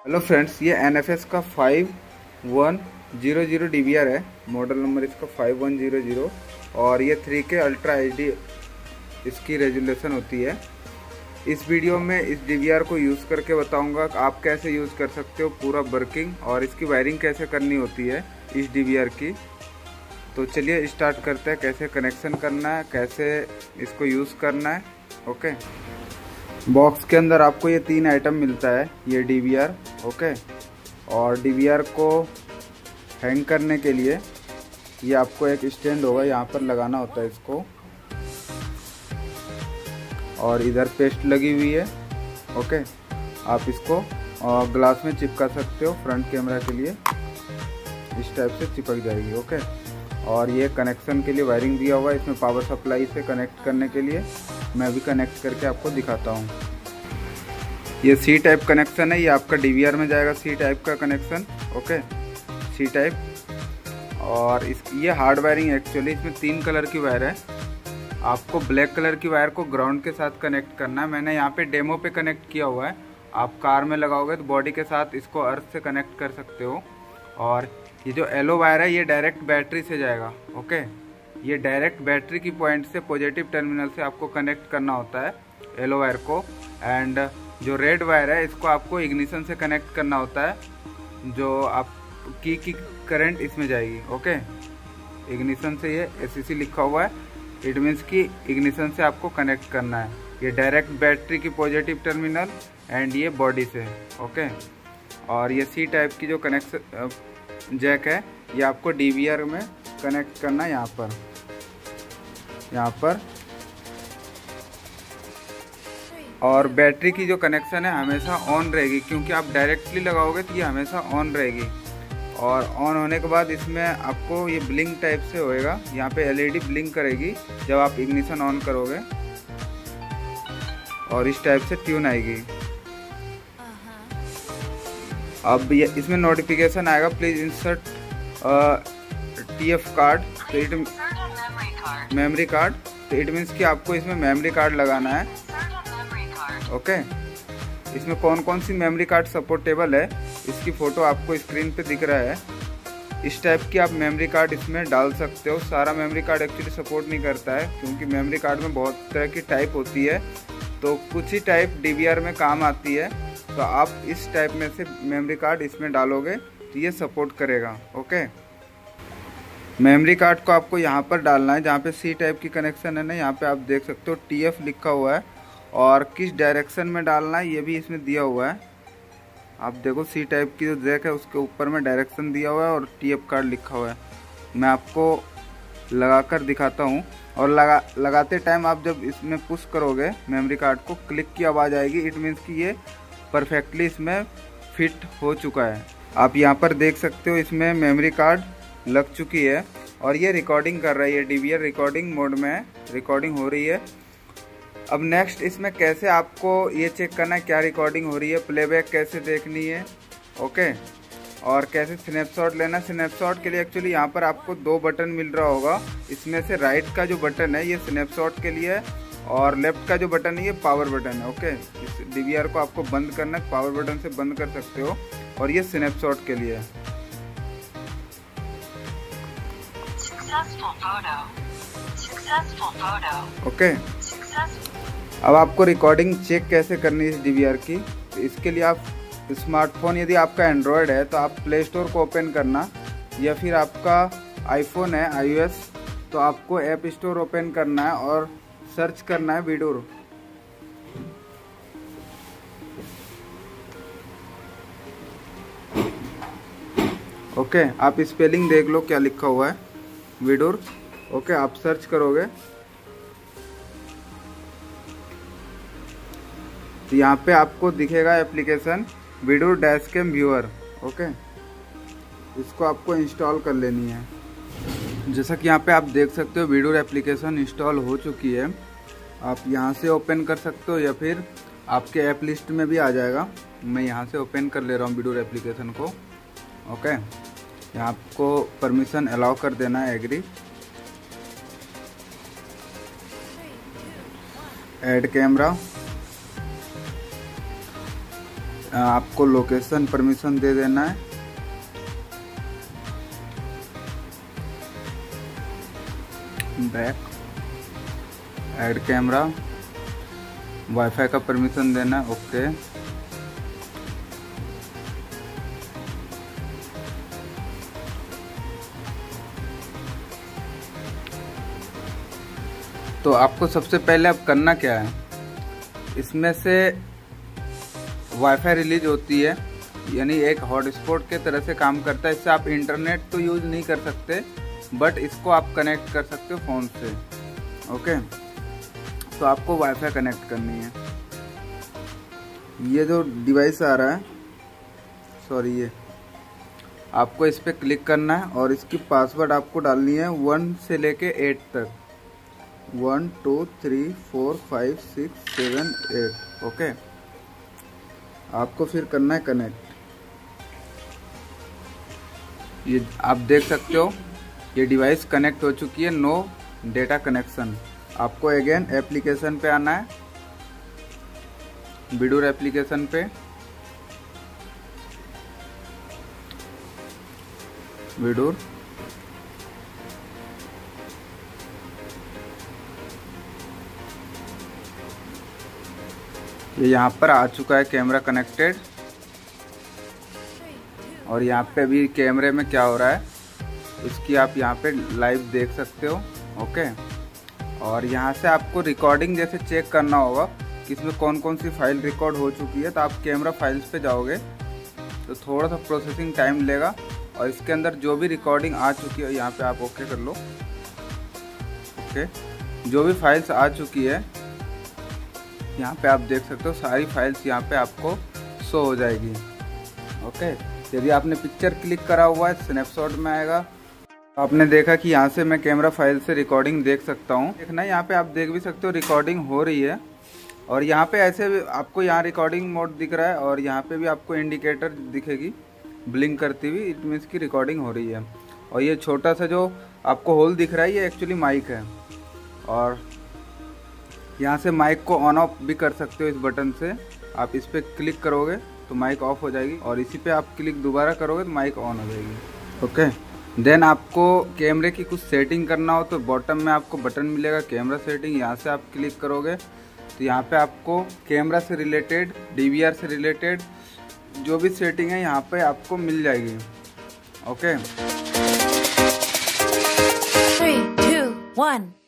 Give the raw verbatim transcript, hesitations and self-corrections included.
Hello friends, ये N F S का five one zero zero D V R है। Model number इसका five one zero zero और ये three K ultra H D इसकी resolution होती है। इस वीडियो में इस डी वी आर को यूज़ करके बताऊंगा कि आप कैसे यूज़ कर सकते हो पूरा वर्किंग, और इसकी वायरिंग कैसे करनी होती है इस डी वी आर की। तो चलिए स्टार्ट करते हैं, कैसे कनेक्शन करना है, कैसे इसको यूज़ करना है। ओके, बॉक्स के अंदर आपको ये तीन आइटम मिलता है, ये डी वी आर। ओके, और डी वी आर को हैंग करने के लिए ये आपको एक स्टैंड होगा, यहाँ पर लगाना होता है इसको, और इधर पेस्ट लगी हुई है। ओके, आप इसको ग्लास में चिपका सकते हो फ्रंट कैमरा के लिए, इस टाइप से चिपक जाएगी। ओके, और ये कनेक्शन के लिए वायरिंग दिया हुआ है, इसमें पावर सप्लाई से कनेक्ट करने के लिए मैं भी कनेक्ट करके आपको दिखाता हूँ। ये सी टाइप कनेक्शन है, ये आपका डी वी आर में जाएगा, सी टाइप का कनेक्शन। Okay, C type. और इस ये हार्ड वायरिंग एक्चुअली, इसमें तीन कलर की वायर है। आपको ब्लैक कलर की वायर को ग्राउंड के साथ कनेक्ट करना है। मैंने यहाँ पे डेमो पे कनेक्ट किया हुआ है। आप कार में लगाओगे तो बॉडी के साथ इसको अर्थ से कनेक्ट कर सकते हो। और ये जो येलो वायर है ये डायरेक्ट बैटरी से जाएगा। ओके, ये डायरेक्ट बैटरी की पॉइंट से पॉजिटिव टर्मिनल से आपको कनेक्ट करना होता है येलो वायर को। एंड जो रेड वायर है इसको आपको इग्निशन से कनेक्ट करना होता है, जो आप की की करंट इसमें जाएगी। ओके, इग्निशन से, ये ए सी सी लिखा हुआ है, इट मीन्स कि इग्निशन से आपको कनेक्ट करना है। ये डायरेक्ट बैटरी की पॉजिटिव टर्मिनल एंड ये बॉडी से। ओके, और ये सी टाइप की जो कनेक्शन जैक है ये आपको डी वी आर में कनेक्ट करना है। यहाँ पर यहाँ पर और बैटरी की जो कनेक्शन है हमेशा ऑन रहेगी, क्योंकि आप डायरेक्टली लगाओगे तो ये हमेशा ऑन रहेगी। और ऑन होने के बाद इसमें आपको ये ब्लिंक टाइप से होएगा, यहाँ पे एल ई डी ब्लिंक करेगी जब आप इग्निशन ऑन करोगे, और इस टाइप से ट्यून आएगी। अब ये इसमें नोटिफिकेशन आएगा, please insert T F card, तो इट मेमोरी कार्ड, तो इट मीन्स कि आपको इसमें मेमोरी कार्ड लगाना है। ओके, इसमें कौन कौन सी मेमोरी कार्ड सपोर्टेबल है इसकी फ़ोटो आपको स्क्रीन पे दिख रहा है। इस टाइप की आप मेमोरी कार्ड इसमें डाल सकते हो। सारा मेमोरी कार्ड एक्चुअली सपोर्ट नहीं करता है, क्योंकि मेमोरी कार्ड में बहुत तरह की टाइप होती है, तो कुछ ही टाइप डी वी आर में काम आती है। तो आप इस टाइप में से मेमोरी कार्ड इसमें डालोगे तो ये सपोर्ट करेगा। ओके, मेमोरी कार्ड को आपको यहाँ पर डालना है, जहाँ पे सी टाइप की कनेक्शन है ना, यहाँ पे आप देख सकते हो टी एफ लिखा हुआ है, और किस डायरेक्शन में डालना है ये भी इसमें दिया हुआ है। आप देखो सी टाइप की जो जैक है उसके ऊपर में डायरेक्शन दिया हुआ है और टी एफ कार्ड लिखा हुआ है। मैं आपको लगाकर दिखाता हूँ, और लगा लगाते टाइम आप जब इसमें पुश करोगे मेमोरी कार्ड को, क्लिक की आवाज़ आएगी, इट मीन्स कि ये परफेक्टली इसमें फिट हो चुका है। आप यहाँ पर देख सकते हो इसमें मेमोरी कार्ड लग चुकी है, और ये रिकॉर्डिंग कर रही है, D V R recording mode में है, रिकॉर्डिंग हो रही है। अब नेक्स्ट इसमें कैसे आपको ये चेक करना है क्या रिकॉर्डिंग हो रही है, प्लेबैक कैसे देखनी है। ओके, और कैसे स्नैपशॉट लेना। स्नैपशॉट के लिए एक्चुअली यहाँ पर आपको दो बटन मिल रहा होगा, इसमें से राइट का जो बटन है ये स्नैपशॉट के लिए है, और लेफ्ट का जो बटन है ये पावर बटन है। ओके, इस डी वी आर को आपको बंद करना है, पावर बटन से बंद कर सकते हो, और ये स्नैपशॉट के लिए है। ओके, अब आपको रिकॉर्डिंग चेक कैसे करनी है इस डी वी आर की, तो इसके लिए आप स्मार्टफोन, यदि आपका एंड्रॉयड है तो आप प्ले स्टोर को ओपन करना, या फिर आपका आईफोन है आई ओ एस तो आपको ऐप स्टोर ओपन करना है और सर्च करना है विडूर। ओके, आप स्पेलिंग देख लो क्या लिखा हुआ है, विडूर। ओके, आप सर्च करोगे तो यहाँ पे आपको दिखेगा application Viidure dash cam viewer. Okay, इसको आपको इंस्टॉल कर लेनी है। जैसा कि यहाँ पे आप देख सकते हो विडूर एप्लीकेशन इंस्टॉल हो चुकी है। आप यहाँ से ओपन कर सकते हो, या फिर आपके ऐप लिस्ट में भी आ जाएगा। मैं यहाँ से ओपन कर ले रहा हूँ विडूर एप्लीकेशन को। ओके, यहाँ आपको परमिशन अलाउ कर देना है, एग्री, ऐड कैमरा, आपको लोकेशन परमिशन दे देना है। बैक, ऐड कैमरा, वाईफाई का परमिशन देना है। ओके, तो आपको सबसे पहले अब करना क्या है, इसमें से वाईफाई रिलीज होती है, यानी एक हॉटस्पॉट के तरह से काम करता है। इससे आप इंटरनेट तो यूज नहीं कर सकते, बट इसको आप कनेक्ट कर सकते हो फ़ोन से। ओके, तो आपको वाईफाई कनेक्ट करनी है। ये जो डिवाइस आ रहा है, सॉरी, ये आपको इस पर क्लिक करना है और इसकी पासवर्ड आपको डालनी है वन से लेके एट तक। One two three four five six seven eight. Okay, आपको फिर करना है कनेक्ट। ये आप देख सकते हो, ये डिवाइस कनेक्ट हो चुकी है। No data connection. आपको अगेन एप्लीकेशन पे आना है, विडूर एप्लीकेशन पे, विडूर। ये यहाँ पर आ चुका है कैमरा कनेक्टेड, और यहाँ पे भी कैमरे में क्या हो रहा है उसकी आप यहाँ पे लाइव देख सकते हो। ओके, और यहाँ से आपको रिकॉर्डिंग जैसे चेक करना होगा कि इसमें कौन कौन सी फाइल रिकॉर्ड हो चुकी है। तो आप कैमरा फाइल्स पे जाओगे तो थोड़ा सा प्रोसेसिंग टाइम लेगा, और इसके अंदर जो भी रिकॉर्डिंग आ चुकी है यहाँ पे आप ओके कर लो। ओके, जो भी फाइल्स आ चुकी है यहाँ पे आप देख सकते हो, सारी फाइल्स यहाँ पे आपको शो हो जाएगी। ओके, यदि आपने पिक्चर क्लिक करा हुआ है स्नैपशॉट में आएगा। तो आपने देखा कि यहाँ से मैं कैमरा फाइल से रिकॉर्डिंग देख सकता हूँ। देखना, यहाँ पे आप देख भी सकते हो रिकॉर्डिंग हो रही है, और यहाँ पे ऐसे भी आपको यहाँ रिकॉर्डिंग मोड दिख रहा है, और यहाँ पे भी आपको इंडिकेटर दिखेगी ब्लिंक करती हुई। इट मीन्स की रिकॉर्डिंग हो रही है। और ये छोटा सा जो आपको होल दिख रहा है, ये एक्चुअली माइक है, और यहाँ से माइक को ऑन ऑफ भी कर सकते हो इस बटन से। आप इस पर क्लिक करोगे तो माइक ऑफ हो जाएगी, और इसी पे आप क्लिक दोबारा करोगे तो माइक ऑन हो जाएगी। ओके, देन आपको कैमरे की कुछ सेटिंग करना हो तो बॉटम में आपको बटन मिलेगा कैमरा सेटिंग। यहाँ से आप क्लिक करोगे तो यहाँ पे आपको कैमरा से रिलेटेड, डी वी आर से रिलेटेड जो भी सेटिंग है यहाँ पे आपको मिल जाएगी। Okay, three to one